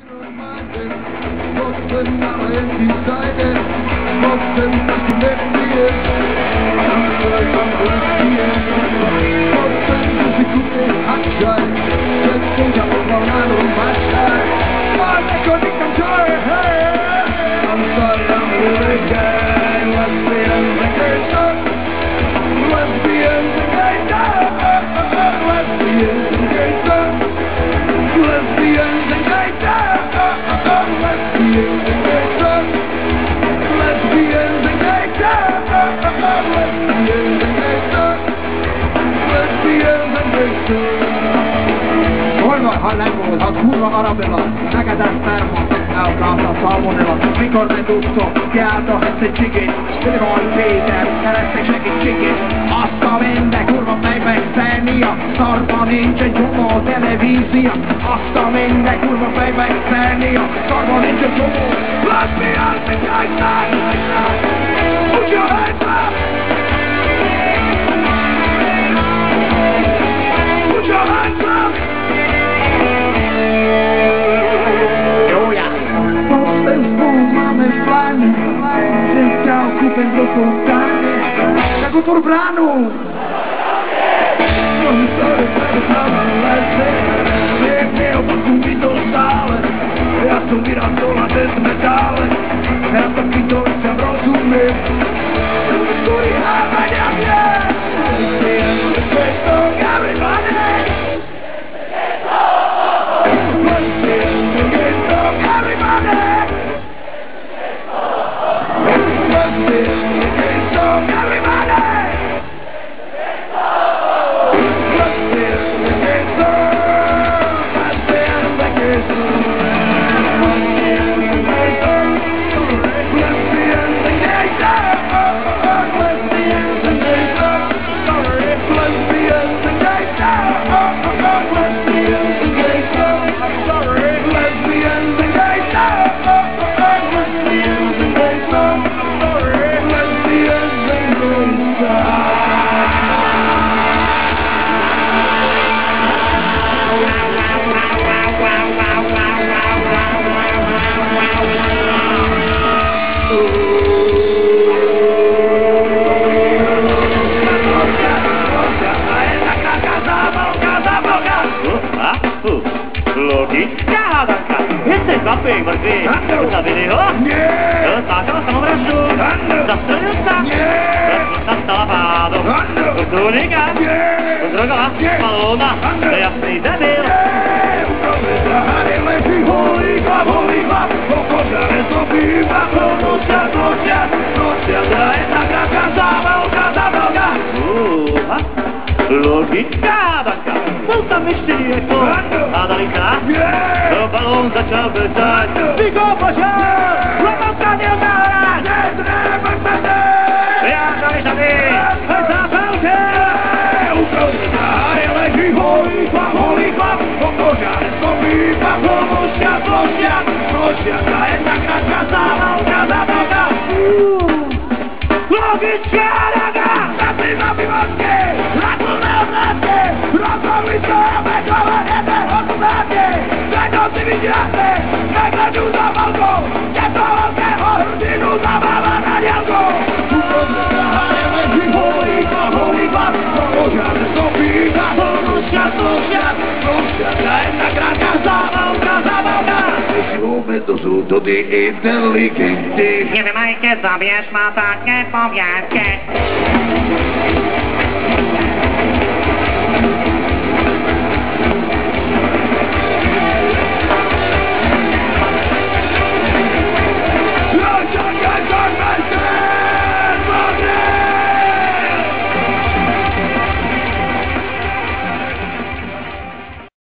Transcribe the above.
Hol legolhat, kurva Arabella, neked ezt termont, elválta a salmonella. Mikor ne tudtok, kiállta ezt egy csigét, Vaj Péter, kerestek segítségét. Azt a minden kurva fejvesztenia, szarban nincs egy csomó televízia. Azt a minden kurva fejvesztenia, szarban nincs egy csomó. Let me out the night, put your hands up. Put your hands up. Segundo urbano! Non story per perché ho consumito sale e assomigliato la testa metale e ha capito che avrò su me l'oscurità venia mia questo che rimane Jesteś łapy, Marki! Zostawili ho? Nie! Zostawiam samobrazu! Zastrzelca! Nie! Zastawa do kulturnika! Nie! Droga! Malona! Jasny debil! Holika! Pokożane zrobiła! Nocia! Daje taka kazawa! Logika, danka! Co tam myśli jako? Adalika? To balon zaczął wystać! Wykopać się! Romanka nie umarać! Nie trzeba wtedy! Ja żali! Zapał się! Ukożane leci holika! Pokożane zrobiła! Nocia! Daje taka kazawa! Logiczka raga! Zaczyna piwotki! Latune odlatki! Rokowice, bekowanete, odlatki! Czego ty widziaty? Nagle za walką! Nie połąkę, rodzinu zabawa na niego! Ukożane leci holika! Pokożane zrobiła! Nocia! Daje taka kazawa! Śluby to są tutaj inteligentni. Nie wymajcie sobie szmata, nie powiedzcie.